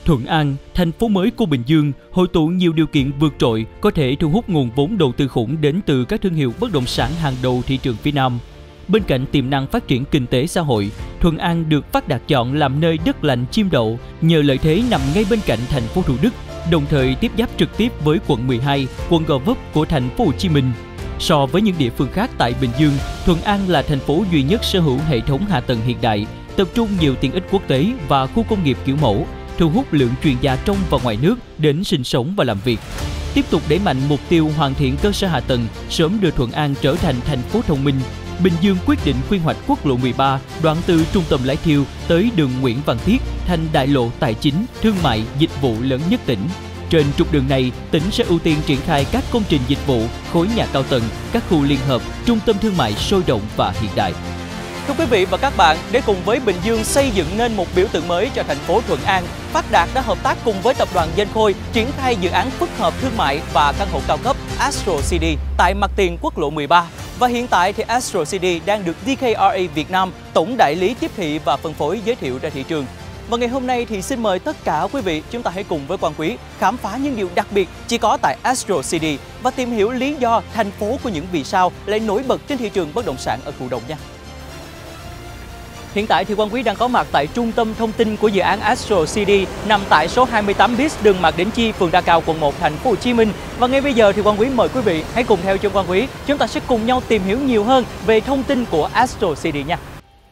Thuận An, thành phố mới của Bình Dương, hội tụ nhiều điều kiện vượt trội, có thể thu hút nguồn vốn đầu tư khủng đến từ các thương hiệu bất động sản hàng đầu thị trường phía Nam. Bên cạnh tiềm năng phát triển kinh tế xã hội, Thuận An được Phát Đạt chọn làm nơi đất lành chim đậu nhờ lợi thế nằm ngay bên cạnh thành phố Thủ Đức, đồng thời tiếp giáp trực tiếp với quận 12, quận Gò Vấp của thành phố Hồ Chí Minh. So với những địa phương khác tại Bình Dương, Thuận An là thành phố duy nhất sở hữu hệ thống hạ tầng hiện đại, tập trung nhiều tiện ích quốc tế và khu công nghiệp kiểu mẫu, thu hút lượng chuyên gia trong và ngoài nước đến sinh sống và làm việc. Tiếp tục đẩy mạnh mục tiêu hoàn thiện cơ sở hạ tầng, sớm đưa Thuận An trở thành thành phố thông minh, Bình Dương quyết định quy hoạch quốc lộ 13 đoạn từ trung tâm Lái Thiêu tới đường Nguyễn Văn Thiết thành đại lộ tài chính, thương mại, dịch vụ lớn nhất tỉnh. Trên trục đường này, tỉnh sẽ ưu tiên triển khai các công trình dịch vụ, khối nhà cao tầng, các khu liên hợp, trung tâm thương mại sôi động và hiện đại. Thưa quý vị và các bạn, để cùng với Bình Dương xây dựng nên một biểu tượng mới cho thành phố Thuận An, Phát Đạt đã hợp tác cùng với tập đoàn Dân Khôi triển khai dự án phức hợp thương mại và căn hộ cao cấp Astro City tại mặt tiền quốc lộ 13. Và hiện tại thì Astro City đang được DKRA Việt Nam, tổng đại lý tiếp thị và phân phối giới thiệu ra thị trường. Và ngày hôm nay thì xin mời tất cả quý vị chúng ta hãy cùng với Quang Quý khám phá những điều đặc biệt chỉ có tại Astro City và tìm hiểu lý do thành phố của những vì sao lại nổi bật trên thị trường bất động sản ở Cù Đồng nha. Hiện tại thì Quang Quý đang có mặt tại trung tâm thông tin của dự án Astro City nằm tại số 28 bis đường Mạc Đỉnh Chi, phường Đa Cao, quận 1, thành phố Hồ Chí Minh. Và ngay bây giờ thì Quang Quý mời quý vị hãy cùng theo chân Quang Quý, chúng ta sẽ cùng nhau tìm hiểu nhiều hơn về thông tin của Astro City nha.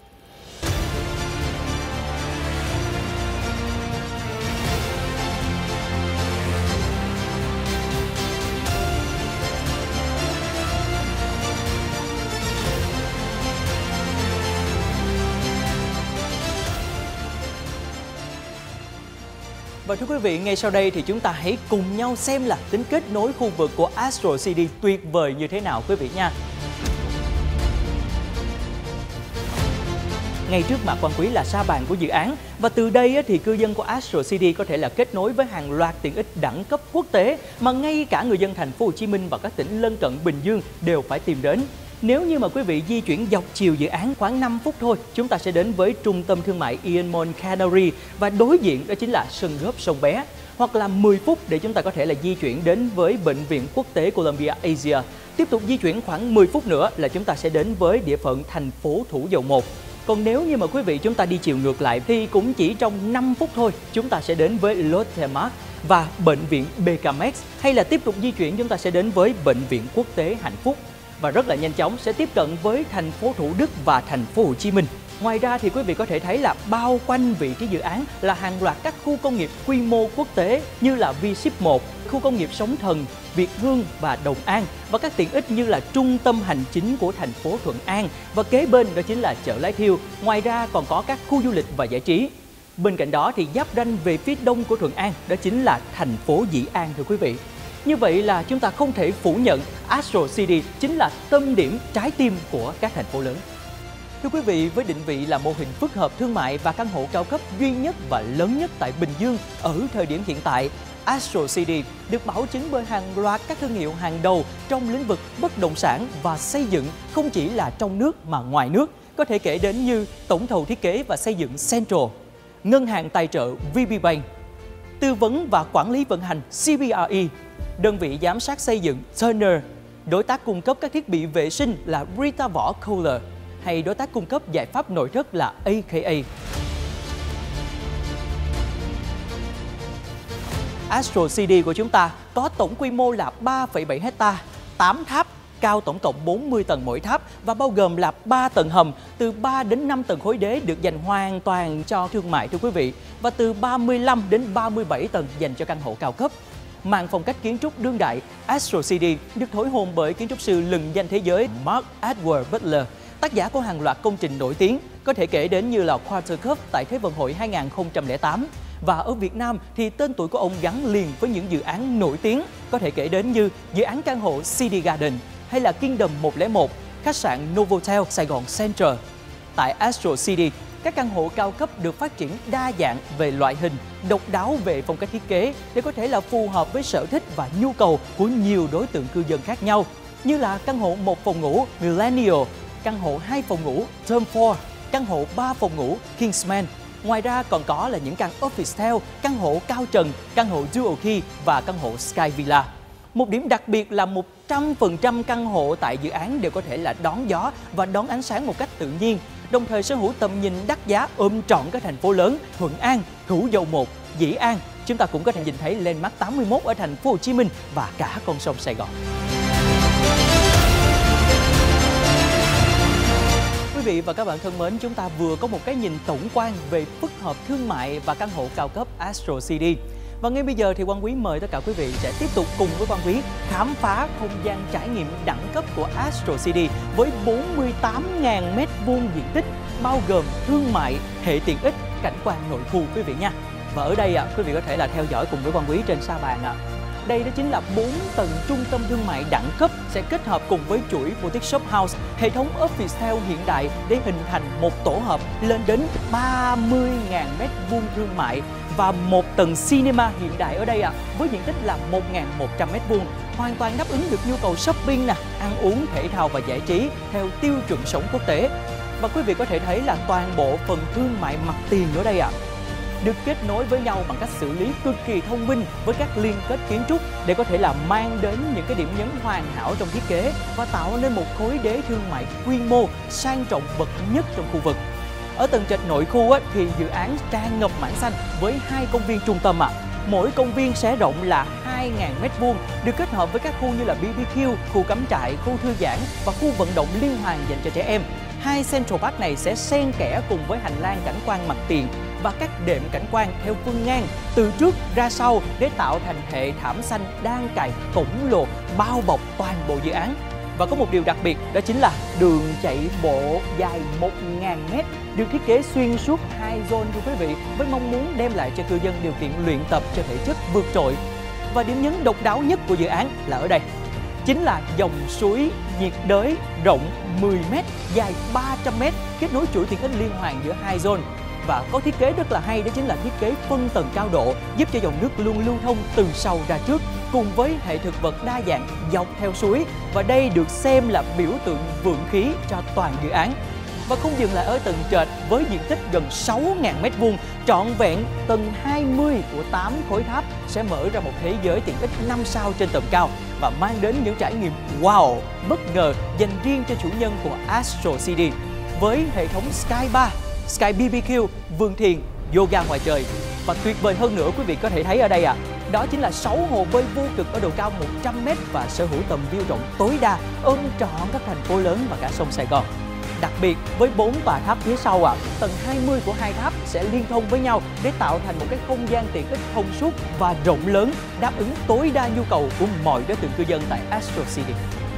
Và thưa quý vị, ngay sau đây thì chúng ta hãy cùng nhau xem là tính kết nối khu vực của Astro City tuyệt vời như thế nào quý vị nha. Ngay trước mặt Quang Quý là sa bàn của dự án và từ đây thì cư dân của Astro City có thể là kết nối với hàng loạt tiện ích đẳng cấp quốc tế mà ngay cả người dân thành phố Hồ Chí Minh và các tỉnh lân cận Bình Dương đều phải tìm đến. Nếu như mà quý vị di chuyển dọc chiều dự án khoảng 5 phút thôi, chúng ta sẽ đến với trung tâm thương mại Ion Mall Canary và đối diện đó chính là sân golf Sông Bé. Hoặc là 10 phút để chúng ta có thể là di chuyển đến với Bệnh viện Quốc tế Columbia Asia. Tiếp tục di chuyển khoảng 10 phút nữa là chúng ta sẽ đến với địa phận thành phố Thủ Dầu Một. Còn nếu như mà quý vị chúng ta đi chiều ngược lại thì cũng chỉ trong 5 phút thôi, chúng ta sẽ đến với Lotte Mart và Bệnh viện BKMX, hay là tiếp tục di chuyển chúng ta sẽ đến với Bệnh viện Quốc tế Hạnh Phúc. Và rất là nhanh chóng sẽ tiếp cận với thành phố Thủ Đức và thành phố Hồ Chí Minh. Ngoài ra thì quý vị có thể thấy là bao quanh vị trí dự án là hàng loạt các khu công nghiệp quy mô quốc tế như là V-Ship 1, khu công nghiệp Sóng Thần, Việt Hương và Đồng An và các tiện ích như là trung tâm hành chính của thành phố Thuận An và kế bên đó chính là chợ Lái Thiêu. Ngoài ra còn có các khu du lịch và giải trí. Bên cạnh đó thì giáp ranh về phía đông của Thuận An đó chính là thành phố Dĩ An thưa quý vị. Như vậy là chúng ta không thể phủ nhận Astro City chính là tâm điểm trái tim của các thành phố lớn. Thưa quý vị, với định vị là mô hình phức hợp thương mại và căn hộ cao cấp duy nhất và lớn nhất tại Bình Dương ở thời điểm hiện tại, Astro City được bảo chứng bởi hàng loạt các thương hiệu hàng đầu trong lĩnh vực bất động sản và xây dựng không chỉ là trong nước mà ngoài nước. Có thể kể đến như tổng thầu thiết kế và xây dựng Central, ngân hàng tài trợ VPBank, tư vấn và quản lý vận hành CBRE, đơn vị giám sát xây dựng Turner, đối tác cung cấp các thiết bị vệ sinh là Rita Võ Kohler, hay đối tác cung cấp giải pháp nội thất là AKA. Astro City của chúng ta có tổng quy mô là 3,7 hectare, 8 tháp, cao tổng cộng 40 tầng mỗi tháp và bao gồm là 3 tầng hầm, từ 3 đến 5 tầng khối đế được dành hoàn toàn cho thương mại thưa quý vị, và từ 35 đến 37 tầng dành cho căn hộ cao cấp. Mang phong cách kiến trúc đương đại, Astro City được thổi hồn bởi kiến trúc sư lừng danh thế giới Mark Edward Butler, tác giả của hàng loạt công trình nổi tiếng, có thể kể đến như là Quarter Cup tại Thế vận hội 2008. Và ở Việt Nam thì tên tuổi của ông gắn liền với những dự án nổi tiếng, có thể kể đến như dự án căn hộ City Garden hay là Kingdom 101, khách sạn Novotel Sài Gòn Central. Tại Astro City, các căn hộ cao cấp được phát triển đa dạng về loại hình, độc đáo về phong cách thiết kế để có thể là phù hợp với sở thích và nhu cầu của nhiều đối tượng cư dân khác nhau, như là căn hộ 1 phòng ngủ Millennial, căn hộ 2 phòng ngủ Tom Ford, căn hộ 3 phòng ngủ Kingsman, Ngoài ra còn có là những căn Officetel, căn hộ cao trần, căn hộ Dual Key và căn hộ Sky Villa. Một điểm đặc biệt là 100% căn hộ tại dự án đều có thể là đón gió và đón ánh sáng một cách tự nhiên, đồng thời sở hữu tầm nhìn đắt giá ôm trọn các thành phố lớn Thuận An, Thủ Dầu Một, Dĩ An. Chúng ta cũng có thể nhìn thấy Landmark 81 ở thành phố Hồ Chí Minh và cả con sông Sài Gòn. Quý vị và các bạn thân mến, chúng ta vừa có một cái nhìn tổng quan về phức hợp thương mại và căn hộ cao cấp Astro City. Và ngay bây giờ thì Quang Quý mời tất cả quý vị sẽ tiếp tục cùng với Quang Quý khám phá không gian trải nghiệm đẳng cấp của Astro City với 48.000 m² diện tích, bao gồm thương mại, hệ tiện ích, cảnh quan nội khu quý vị nha. Và ở đây quý vị có thể là theo dõi cùng với Quang Quý trên sa bàn ạ. Đây đó chính là 4 tầng trung tâm thương mại đẳng cấp sẽ kết hợp cùng với chuỗi boutique shop house, hệ thống Officetel hiện đại để hình thành một tổ hợp lên đến 30.000 m² thương mại và một tầng cinema hiện đại ở đây với diện tích là 1.100 m², hoàn toàn đáp ứng được nhu cầu shopping, ăn uống, thể thao và giải trí theo tiêu chuẩn sống quốc tế. Và quý vị có thể thấy là toàn bộ phần thương mại mặt tiền ở đây được kết nối với nhau bằng cách xử lý cực kỳ thông minh với các liên kết kiến trúc để có thể là mang đến những cái điểm nhấn hoàn hảo trong thiết kế và tạo nên một khối đế thương mại quy mô sang trọng bậc nhất trong khu vực. Ở tầng trệt nội khu thì dự án tràn ngập mảng xanh với 2 công viên trung tâm Mỗi công viên sẽ rộng là 2.000 m², được kết hợp với các khu như là BBQ, khu cắm trại, khu thư giãn và khu vận động liên hoàn dành cho trẻ em. 2 Central Park này sẽ xen kẽ cùng với hành lang cảnh quan mặt tiền và các đệm cảnh quan theo phương ngang từ trước ra sau để tạo thành hệ thảm xanh đan cài khổng lồ bao bọc toàn bộ dự án. Và có một điều đặc biệt đó chính là đường chạy bộ dài 1.000 m được thiết kế xuyên suốt 2 zone thưa quý vị, với mong muốn đem lại cho cư dân điều kiện luyện tập cho thể chất vượt trội. Và điểm nhấn độc đáo nhất của dự án là ở đây, chính là dòng suối nhiệt đới rộng 10 m, dài 300 m, kết nối chuỗi tiện ích liên hoàn giữa 2 zone. Và có thiết kế rất là hay, đó chính là thiết kế phân tầng cao độ, giúp cho dòng nước luôn lưu thông từ sau ra trước, cùng với hệ thực vật đa dạng dọc theo suối. Và đây được xem là biểu tượng vượng khí cho toàn dự án. Và không dừng lại ở tầng trệt với diện tích gần 6.000 m², trọn vẹn tầng 20 của 8 khối tháp sẽ mở ra một thế giới tiện ích 5 sao trên tầm cao và mang đến những trải nghiệm wow, bất ngờ dành riêng cho chủ nhân của Astro City. Với hệ thống Sky Bar, Sky BBQ, vườn thiền, yoga ngoài trời. Và tuyệt vời hơn nữa quý vị có thể thấy ở đây đó chính là 6 hồ bơi vô cực ở độ cao 100 m và sở hữu tầm view rộng tối đa ôm trọn các thành phố lớn và cả sông Sài Gòn. Đặc biệt với 4 tòa tháp phía sau tầng 20 của 2 tháp sẽ liên thông với nhau để tạo thành một cái không gian tiện ích thông suốt và rộng lớn, đáp ứng tối đa nhu cầu của mọi đối tượng cư dân tại Astro City.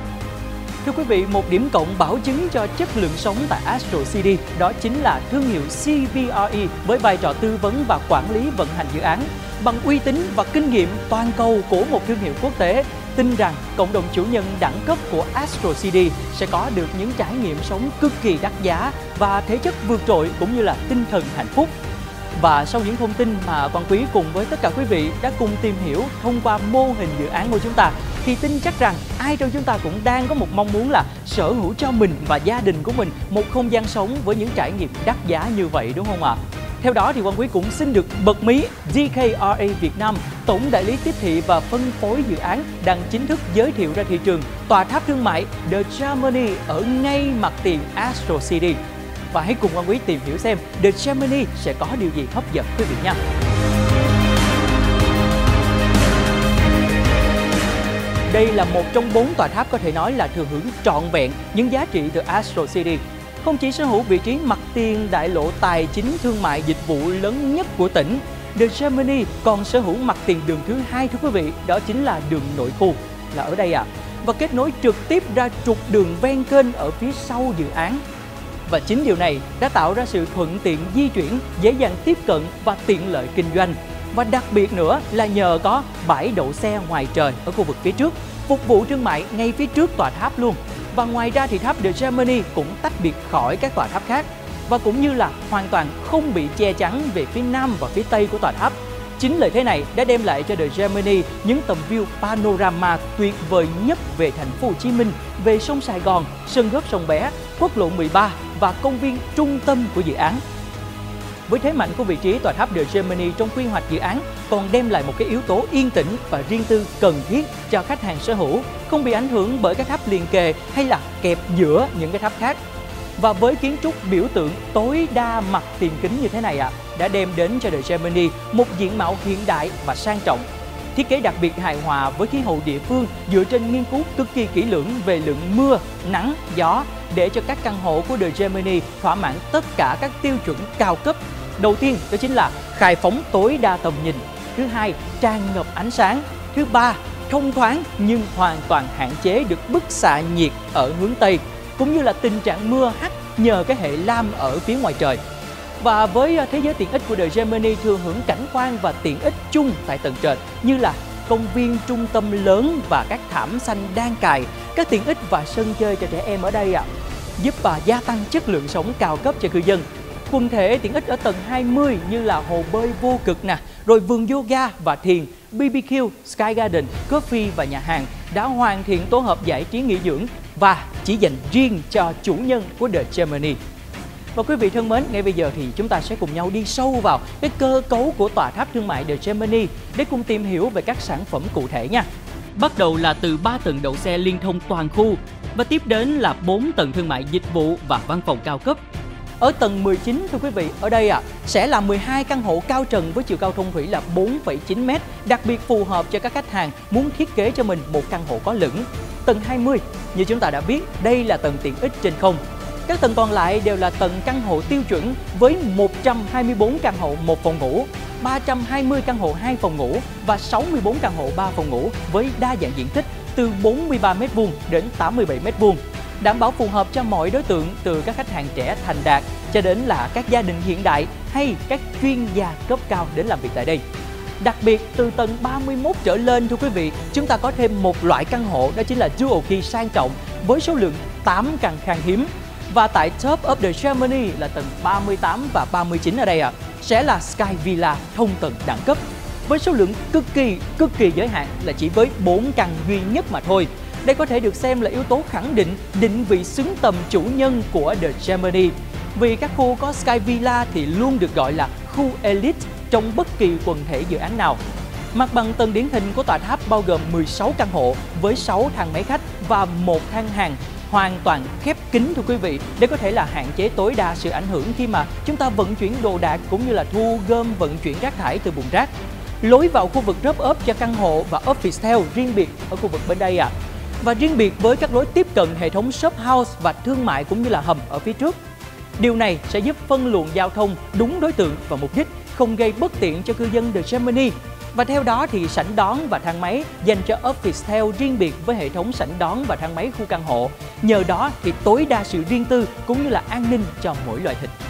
Thưa quý vị, một điểm cộng bảo chứng cho chất lượng sống tại Astro City đó chính là thương hiệu CBRE với vai trò tư vấn và quản lý vận hành dự án. Bằng uy tín và kinh nghiệm toàn cầu của một thương hiệu quốc tế, tin rằng cộng đồng chủ nhân đẳng cấp của Astro City sẽ có được những trải nghiệm sống cực kỳ đắt giá và thể chất vượt trội cũng như là tinh thần hạnh phúc. Và sau những thông tin mà Quang Quý cùng với tất cả quý vị đã cùng tìm hiểu thông qua mô hình dự án của chúng ta, thì tin chắc rằng ai trong chúng ta cũng đang có một mong muốn là sở hữu cho mình và gia đình của mình một không gian sống với những trải nghiệm đắt giá như vậy, đúng không ạ? Theo đó thì Quang Quý cũng xin được bật mí DKRA Việt Nam, tổng đại lý tiếp thị và phân phối dự án, đang chính thức giới thiệu ra thị trường tòa tháp thương mại The Germany ở ngay mặt tiền Astro City. Và hãy cùng Quang Quý tìm hiểu xem The Germany sẽ có điều gì hấp dẫn quý vị nha. Đây là một trong 4 tòa tháp có thể nói là thừa hưởng trọn vẹn những giá trị từ Astro City. Không chỉ sở hữu vị trí mặt tiền đại lộ tài chính thương mại dịch vụ lớn nhất của tỉnh, The Germany còn sở hữu mặt tiền đường thứ 2 thưa quý vị, đó chính là đường nội khu, là ở đây và kết nối trực tiếp ra trục đường ven kênh ở phía sau dự án. Và chính điều này đã tạo ra sự thuận tiện di chuyển, dễ dàng tiếp cận và tiện lợi kinh doanh. Và đặc biệt nữa là nhờ có bãi đậu xe ngoài trời ở khu vực phía trước, phục vụ thương mại ngay phía trước tòa tháp luôn. Và ngoài ra thì tháp The Germany cũng tách biệt khỏi các tòa tháp khác và cũng như là hoàn toàn không bị che chắn về phía nam và phía tây của tòa tháp. Chính lợi thế này đã đem lại cho The Germany những tầm view panorama tuyệt vời nhất về thành phố Hồ Chí Minh, về sông Sài Gòn, sân golf Sông Bé, quốc lộ 13 và công viên trung tâm của dự án. với thế mạnh của vị trí tòa tháp The Germany trong quy hoạch dự án còn đem lại một cái yếu tố yên tĩnh và riêng tư cần thiết cho khách hàng sở hữu, không bị ảnh hưởng bởi các tháp liền kề hay là kẹp giữa những cái tháp khác. Và với kiến trúc biểu tượng tối đa mặt tiền kính như thế này đã đem đến cho The Germany một diện mạo hiện đại và sang trọng. Thiết kế đặc biệt hài hòa với khí hậu địa phương dựa trên nghiên cứu cực kỳ kỹ lưỡng về lượng mưa, nắng, gió để cho các căn hộ của The Germany thỏa mãn tất cả các tiêu chuẩn cao cấp. Đầu tiên đó chính là khai phóng tối đa tầm nhìn. Thứ hai, tràn ngập ánh sáng. Thứ ba, thông thoáng nhưng hoàn toàn hạn chế được bức xạ nhiệt ở hướng Tây, cũng như là tình trạng mưa hắt nhờ cái hệ lam ở phía ngoài trời. Và với thế giới tiện ích của The Germany thừa hưởng cảnh quan và tiện ích chung tại tầng trệt như là công viên trung tâm lớn và các thảm xanh đan cài, các tiện ích và sân chơi cho trẻ em ở đây giúp gia tăng chất lượng sống cao cấp cho cư dân. Quần thể tiện ích ở tầng 20 như là hồ bơi vô cực rồi vườn yoga và thiền, BBQ, Sky Garden, coffee và nhà hàng đã hoàn thiện tổ hợp giải trí nghỉ dưỡng và chỉ dành riêng cho chủ nhân của The Germany. Và quý vị thân mến, ngay bây giờ thì chúng ta sẽ cùng nhau đi sâu vào cái cơ cấu của tòa tháp thương mại The Germany để cùng tìm hiểu về các sản phẩm cụ thể nha. Bắt đầu là từ 3 tầng đậu xe liên thông toàn khu và tiếp đến là 4 tầng thương mại dịch vụ và văn phòng cao cấp. Ở tầng 19 thưa quý vị, ở đây sẽ là 12 căn hộ cao trần với chiều cao thông thủy là 4,9 m, đặc biệt phù hợp cho các khách hàng muốn thiết kế cho mình một căn hộ có lửng. Tầng 20, như chúng ta đã biết, đây là tầng tiện ích trên không. Các tầng còn lại đều là tầng căn hộ tiêu chuẩn với 124 căn hộ 1 phòng ngủ, 320 căn hộ 2 phòng ngủ và 64 căn hộ 3 phòng ngủ với đa dạng diện tích từ 43 m² đến 87 m², đảm bảo phù hợp cho mọi đối tượng từ các khách hàng trẻ thành đạt cho đến là các gia đình hiện đại hay các chuyên gia cấp cao đến làm việc tại đây. Đặc biệt từ tầng 31 trở lên thưa quý vị, chúng ta có thêm một loại căn hộ đó chính là Dual Key sang trọng với số lượng 8 căn khan hiếm. Và tại Top of the Germany là tầng 38 và 39 ở đây sẽ là Sky Villa thông tầng đẳng cấp với số lượng cực kỳ giới hạn là chỉ với 4 căn duy nhất mà thôi. Đây có thể được xem là yếu tố khẳng định vị xứng tầm chủ nhân của The Germany. Vì các khu có Sky Villa thì luôn được gọi là khu elite trong bất kỳ quần thể dự án nào. Mặt bằng tầng điển hình của tòa tháp bao gồm 16 căn hộ với 6 thang máy khách và 1 thang hàng hoàn toàn khép kín thưa quý vị, để có thể là hạn chế tối đa sự ảnh hưởng khi mà chúng ta vận chuyển đồ đạc cũng như là thu gom vận chuyển rác thải từ bùn rác. Lối vào khu vực drop-off cho căn hộ và office riêng biệt ở khu vực bên đây và riêng biệt với các lối tiếp cận hệ thống shop house và thương mại cũng như là hầm ở phía trước. Điều này sẽ giúp phân luồng giao thông đúng đối tượng và mục đích, không gây bất tiện cho cư dân The Germany. Và theo đó thì sảnh đón và thang máy dành cho office riêng biệt với hệ thống sảnh đón và thang máy khu căn hộ. Nhờ đó thì tối đa sự riêng tư cũng như là an ninh cho mỗi loại hình.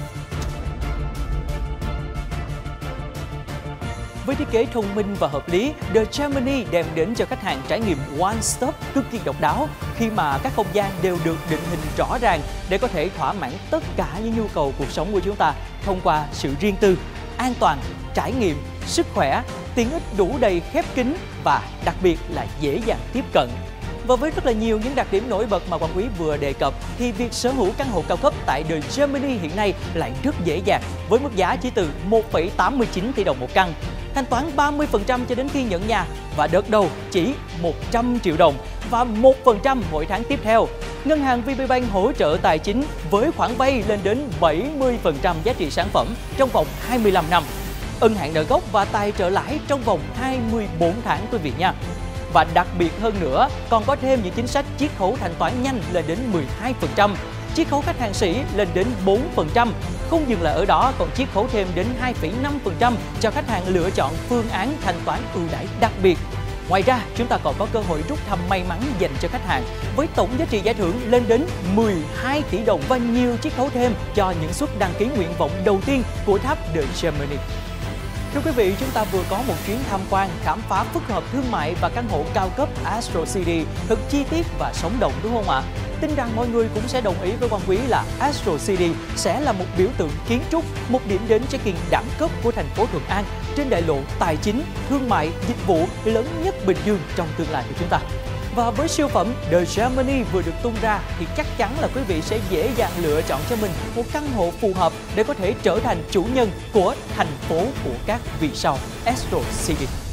Với thiết kế thông minh và hợp lý, The Germany đem đến cho khách hàng trải nghiệm one stop cực kỳ độc đáo khi mà các không gian đều được định hình rõ ràng để có thể thỏa mãn tất cả những nhu cầu cuộc sống của chúng ta thông qua sự riêng tư, an toàn, trải nghiệm, sức khỏe, tiện ích đủ đầy khép kín và đặc biệt là dễ dàng tiếp cận. Và với rất là nhiều những đặc điểm nổi bật mà Quang Quý vừa đề cập thì việc sở hữu căn hộ cao cấp tại The Germany hiện nay lại rất dễ dàng với mức giá chỉ từ 1,89 tỷ đồng một căn. Thanh toán 30% cho đến khi nhận nhà và đợt đầu chỉ 100 triệu đồng và 1% mỗi tháng tiếp theo. Ngân hàng VPBank hỗ trợ tài chính với khoản vay lên đến 70% giá trị sản phẩm trong vòng 25 năm. Ân hạn nợ gốc và tài trợ lãi trong vòng 24 tháng quý vị nha. Và đặc biệt hơn nữa, còn có thêm những chính sách chiết khấu thanh toán nhanh lên đến 12%, chiết khấu khách hàng sĩ lên đến 4%. Không dừng lại ở đó, còn chiết khấu thêm đến 2,5% cho khách hàng lựa chọn phương án thanh toán ưu đãi đặc biệt. Ngoài ra, chúng ta còn có cơ hội rút thăm may mắn dành cho khách hàng với tổng giá trị giải thưởng lên đến 12 tỷ đồng và nhiều chiết khấu thêm cho những suất đăng ký nguyện vọng đầu tiên của tháp The Germany. Thưa quý vị, chúng ta vừa có một chuyến tham quan, khám phá phức hợp thương mại và căn hộ cao cấp Astro City thật chi tiết và sống động đúng không ạ? Tin rằng mọi người cũng sẽ đồng ý với Quang Quý là Astro City sẽ là một biểu tượng kiến trúc, một điểm đến check-in đẳng cấp của thành phố Thuận An trên đại lộ tài chính, thương mại, dịch vụ lớn nhất Bình Dương trong tương lai của chúng ta. Và với siêu phẩm The Germany vừa được tung ra thì chắc chắn là quý vị sẽ dễ dàng lựa chọn cho mình một căn hộ phù hợp để có thể trở thành chủ nhân của thành phố của các vì sao Astro City.